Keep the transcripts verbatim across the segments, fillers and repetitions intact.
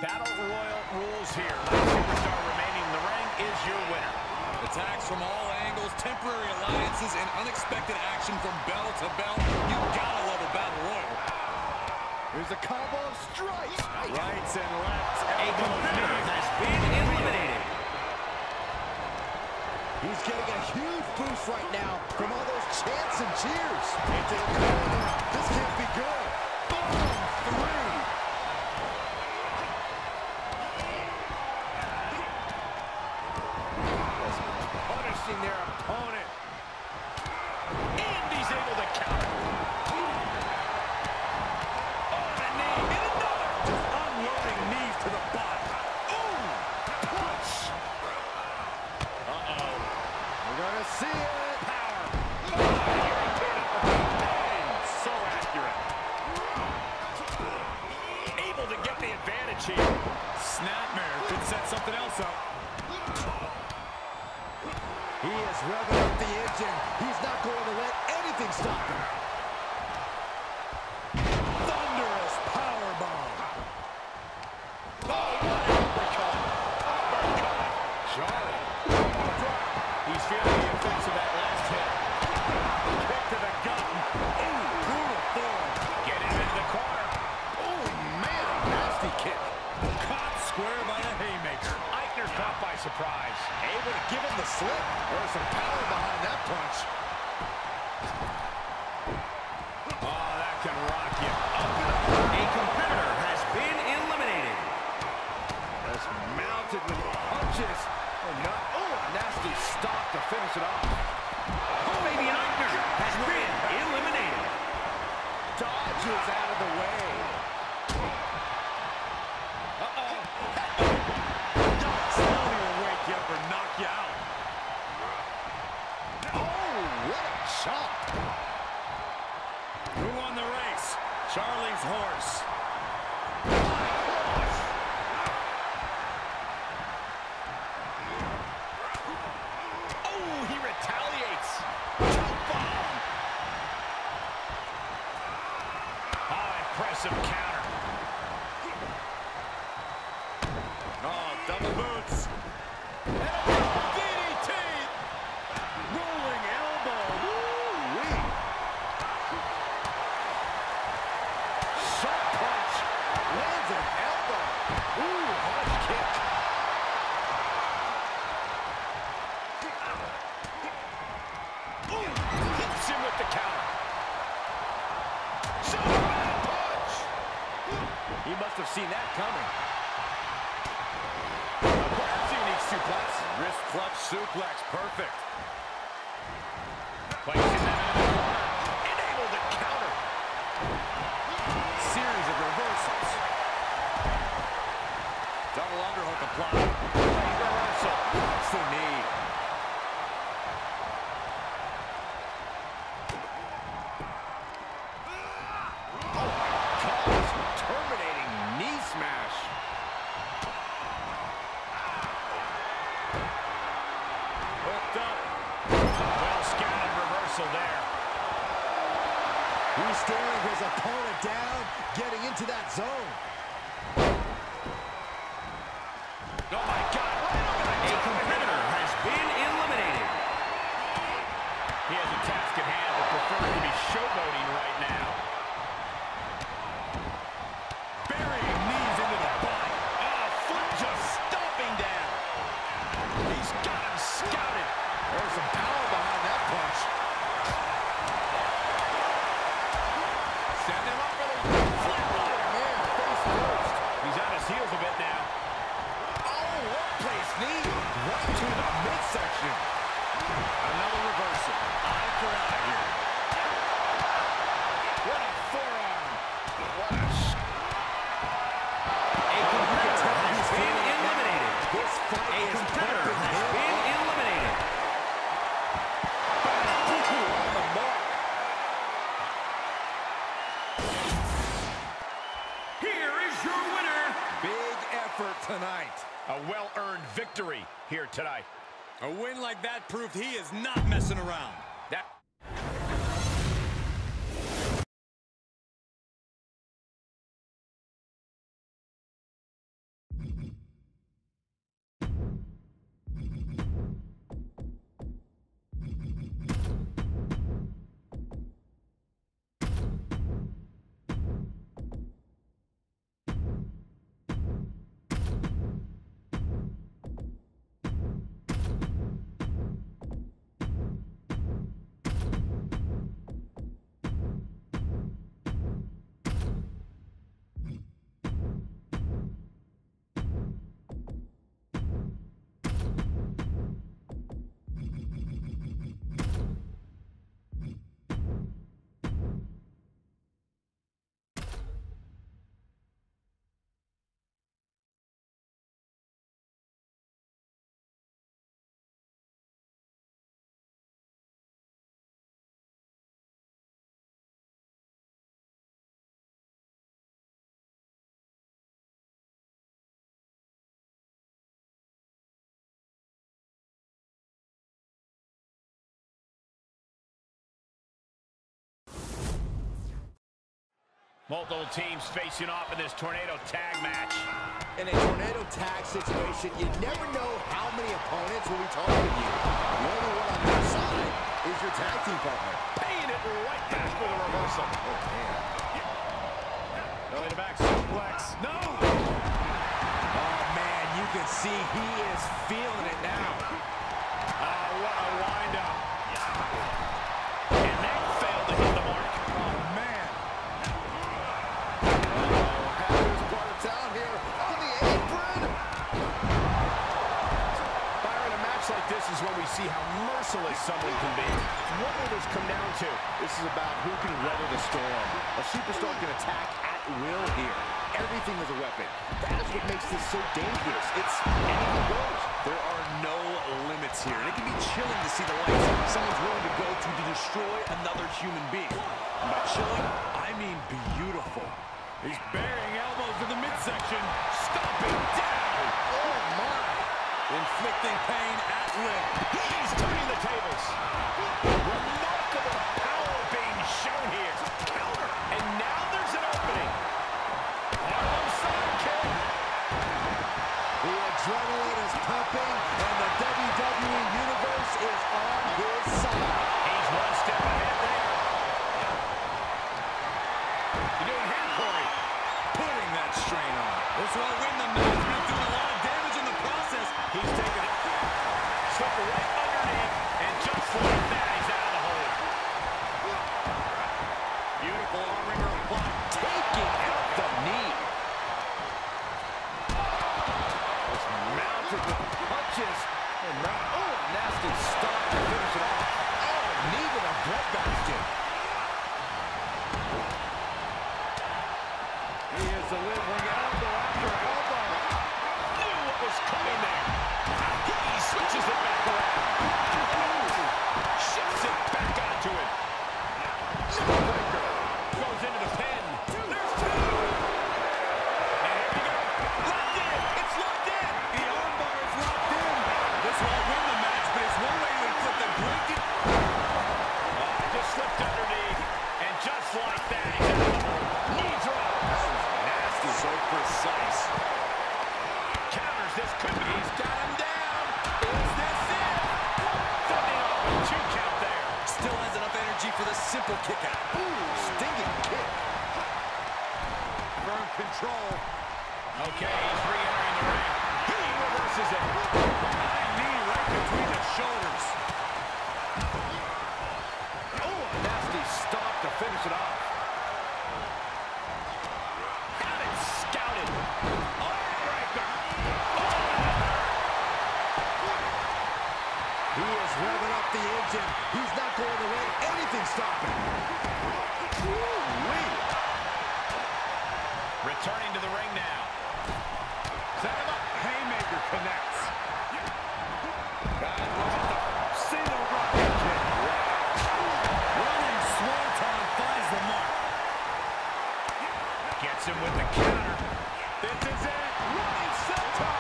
Battle Royal rules here. Last superstar remaining in the ring is your winner. Attacks from all angles, temporary alliances, and unexpected action from bell to bell. You gotta love a Battle Royal. There's a combo of strikes. Rights and lefts. A competitor has been eliminated. He's getting a huge boost right now from all those chants and cheers. Into the corner. This can't be good. Boom! Three. Punishing their opponent. And he's able to counter. Oh, the knee. And another. Just unloading knees to the body. Ooh! Punch. Uh-oh. We're going to see it. Power. Oh, so accurate. Able to get the advantage here. Snapmare could set something else up. He is revving up the engine. He's not going to let anything stop him. Thunderous powerbomb. Oh, what an uppercut. Uppercut. Charlie. He's feeling the effects of that last hit. Kick to the gut. Ooh, brutal form. Get him into the corner. Oh, man, nasty kick. Caught square by the haymaker. Eichner caught by surprise. Able to give him the slip. There's some power behind that punch. Oh, that can rock you. Up and up. A competitor has been eliminated. Just mounted with punches. Oh, no. Oh, a nasty stop to finish it off. Fabian Eichner has been eliminated. Dodges out of the way. Uh-oh. Slowly will wake you up or knock you out. Oh, what a chop. Who won the race? Charlie's horse. Oh, he retaliates. Choke bomb. Oh, impressive counter. Oh, double boots. D D T. Rolling elbow. Woo-wee. Sharp punch. Lands an elbow. Ooh, harsh kick. Ooh, hits him with the counter. Superman punch. He must have seen that coming. Perhaps a unique suplex. Wrist clutch suplex. Perfect. Placing that in the corner. And able to counter. Series of reversals. Double underhook applied. Great reversal. That's the knee. Oh, cause terminating knee smash. Hooked up. Well scattered reversal there. He's staring his opponent down, getting into that zone. Oh my God. A competitor has been eliminated. He has a task at hand, but prefers to be showboating right now. Burying knees into the body. Oh, foot just stomping down. He's got him scouted. There's some power behind that punch. Setting him up for the flatliner. Man, face first. He's on his heels a bit now. Oh, what place knee? Right to the midsection. Another reversal. Eye for eye here. What a forearm. What a sh... A competitor has been eliminated. This fight A is competitor pumping has him been up. eliminated. On the mark. Here is your winner. Big effort tonight. A well-earned victory here tonight. A win like that proved he is not messing around. That... Multiple teams facing off in this tornado tag match. In a tornado tag situation, you never know how many opponents will be targeting you. The only one on your side is your tag team partner. Paying it right back with a reversal. Oh, man. Belly to back suplex. No! Oh, man, you can see he is feeling it now. Oh, what a wind-up. And that failed to hit the mark. Oh, man. Uh-oh, Heather's brought it down here on the apron. Byron, a match like this is when we see how merciless someone can be. What will this come down to? This is about who can weather the storm. A superstar can attack at will here. Everything is a weapon. That is what makes this so dangerous. It's anything goes. There are no limits here. And it can be chilling to see the lengths someone's willing to go to to destroy another human being. And by chilling, I mean beautiful. He's burying elbows in the midsection. Stomping down. Oh, my. Inflicting pain at will. He's turning the tables. Remarkable power being shown here. Counter. And now there's an opening. Harlem sidekick. The adrenaline is pumping, and the W W E Universe is on his side. He's one step ahead there. You're doing hand, Corey. Putting that strain on. This will win the match, but he's doing a lot of damage in the process. He's taking it. Slipped right underneath, and just like that, he's out of the hole. Beautiful arm wringer applied. Taking out the knee. Just mounted with punches. And now, oh, nasty stop to finish it off. Oh, knee to the breadbasket. He is delivering elbow after elbow. Knew what was coming there. He switches it back around. Shifts it back onto him. Breaker goes into the pin. There's two. And here we go. Locked in. It's locked in. The armbar is locked in. This won't win the match, but it's one way to inflict a break. Oh, just slipped underneath. And just like that, he's out of the hole. Knee drop. Nasty. So precise. Counters. This could be. He's got him down. Is this it? Fending off a two count there. Still has enough energy for the simple kick out. Ooh, stinging kick. Firm control. Okay, he's re-entering the ring. He reverses it. High knee right between the shoulders. Oh, a nasty stop to finish it off. Got it scouted. Armbreaker. He is revving up the engine. He's not going to let anything stop him. Woo-wee. Returning to the ring now. Set him up. Haymaker connects. Single rocket kick. Running Swanton finds the mark. Gets him with the counter. This is it. Running senton.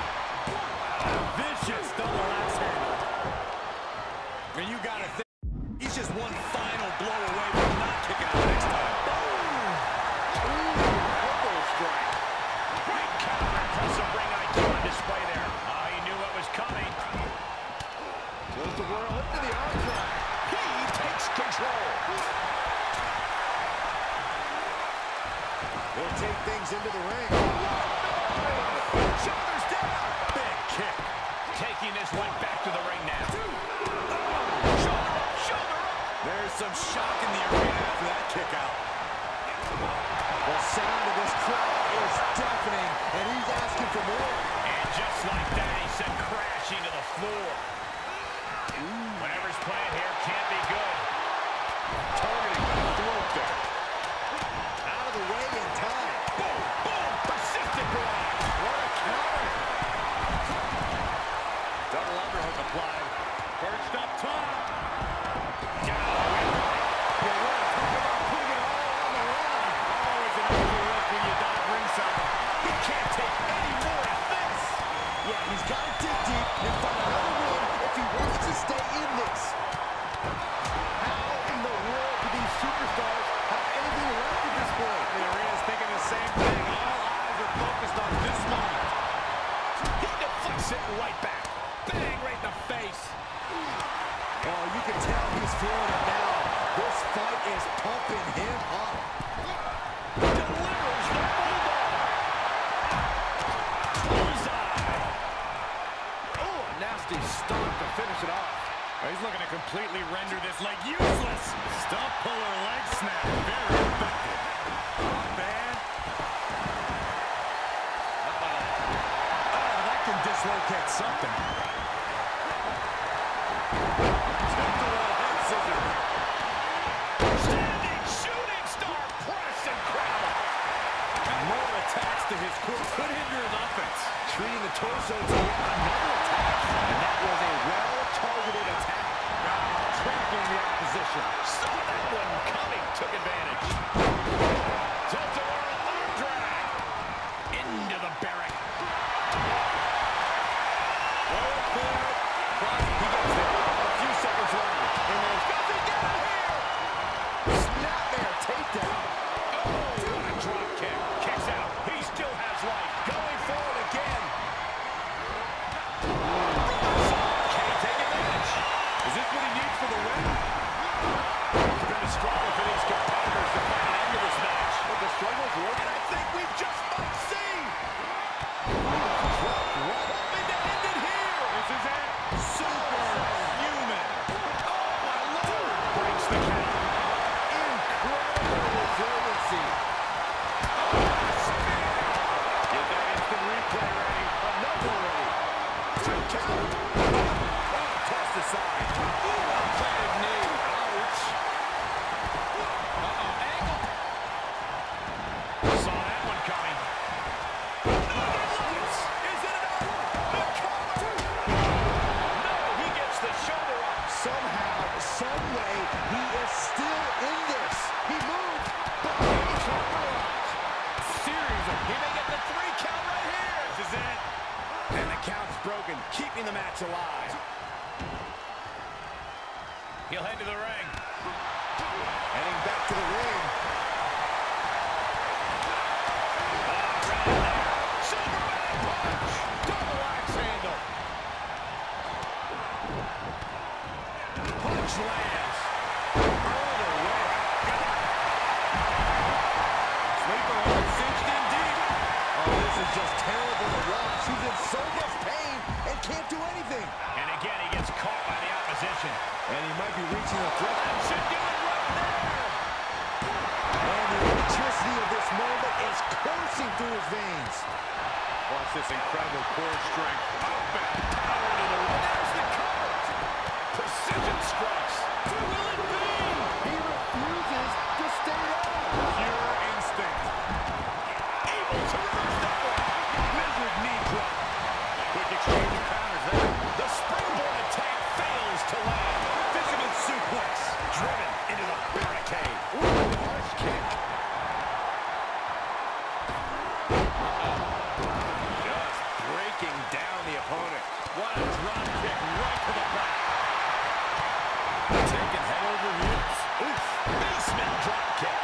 Vicious double axe handle. And you gotta think, he's just one final blow away from not kicking out next time. Elbow strike. Great counter. Plus some ring I Q on display there. Oh, he knew what was coming. Goes the whirl into the arm drag. He takes control. He'll take things into the ring. Shoulders down. Big kick. Taking this one back to the ring now. Shoulder, shoulder up. There's some shock in the arena after that kick out. The sound of this crowd is deafening, and he's asking for more. And just like that, he sent crashing to the floor. Whatever's playing here can't be good. Targeting the throat there. Out of the way in time. Boom, boom, persistent garage. What a counter. Double underhook applied. Perched up top. Down. You want to talk about putting it all on the line. Always an overlook when you dive ringside. He can't take any more of this. Yeah, he's got to dig deep and find another win if he wants to stay in this. How in the world do these superstars have anything left at this point? is pumping him up. Delivers the bulldog. Bullseye. Oh, a nasty stomp to finish it off. Oh, he's looking to completely render this leg useless. Stump puller leg snap. Very effective. Oh, man. Uh-oh. Oh, that can dislocate something. Temporal head scissor. Standing shooting star press incredible. And more attacks to his core could hinder his offense. Treating the torso to yet another attack. And that was a well-targeted attack. Trampling the opposition. Saw that one coming. Took advantage. Tilt-a-whirl arm drag. Into the barrack. Roll forward. Crosby, he gets there. A few seconds left. And there's nothing down here. Snapmare takedown. Oh, what a drop kick. Kicks out. He still has life. Going forward again. Can't take advantage. Is this what he needs for the win? It's been a struggle for these competitors to find an end to this match. But the struggle's working. And I think we just might see. Drop right up and to end it here. This is it. Superhuman. Oh, my Lord. Breaks the count. Incredible resiliency. Get that instant replay ready. Another ready. Two count. Oh, tossed aside. Ooh, a planted knee. Ouch. Uh-oh, angle. Saw that one coming. Is it enough? The cover. No, he gets the shoulder up. Somehow, some way, he is still in this. He moved, but he capitalized. Series of, he may get the three count right here. This is it. And the count's broken, keeping the match alive. He'll head to the ring. Heading back to the ring. Superman punch. Double axe handle. Punch lands. Rolled away. Sleeper hold cinched in deep. Oh, this is just terrible to watch. He's in so much pain and can't do anything. And again, he gets caught by the opposition. And he might be reaching the threshold. Should do it right there. And the electricity of this moment is coursing through his veins. Watch this incredible core strength. Outbound power to the right. There's the cover. Precision strikes. Who will it be? He refuses to stay down. Pure instinct. Able to reverse that one. Measured knee drop. Quick exchange of counters there. The springboard attack fails to land. Fisherman suplex. Driven into the barricade. Ooh, harsh kick. Just breaking down the opponent. What a drop kick right to the back. Taking head over heels. Oof. Basement drop kick.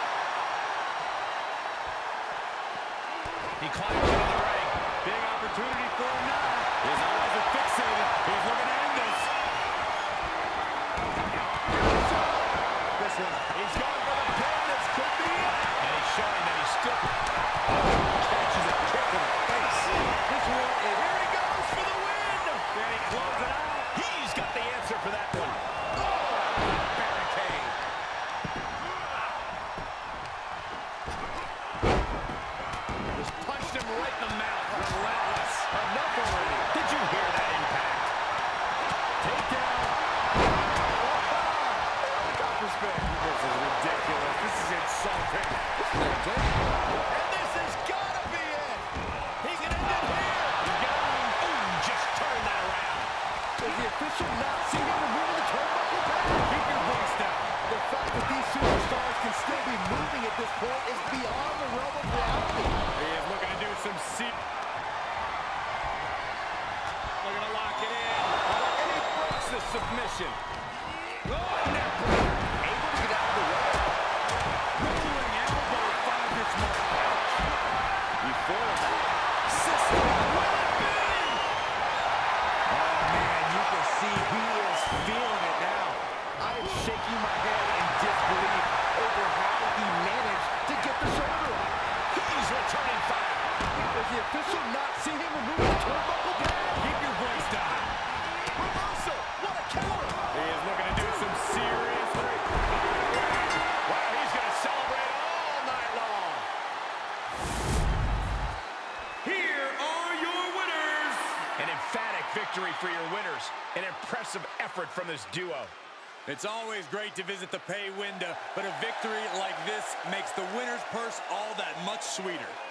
He climbs into the ring. Big opportunity for him now. His eyes are fixated. He's looking to end this. This one. He's going for the pin. This could be it. And he's showing that he's still catches a kick in the face. This one is here he goes for the win. Can he close it out? He's got the answer for that one. Oh, barricade. Just punched him right in the mouth. Relentless. Enough already. Did you hear that impact? Takedown. Copper spin. This is ridiculous. This is insulting. And this has got to be it. He can end it here. He's got him. Ooh, just turn that around. Does the official not see him removing the turnbuckle back? Keep your voice down. The fact that these superstars can still be moving at this point is beyond the realm of reality. He is looking to do some se- victory for your winners. An impressive effort from this duo. It's always great to visit the pay window, but a victory like this makes the winner's purse all that much sweeter.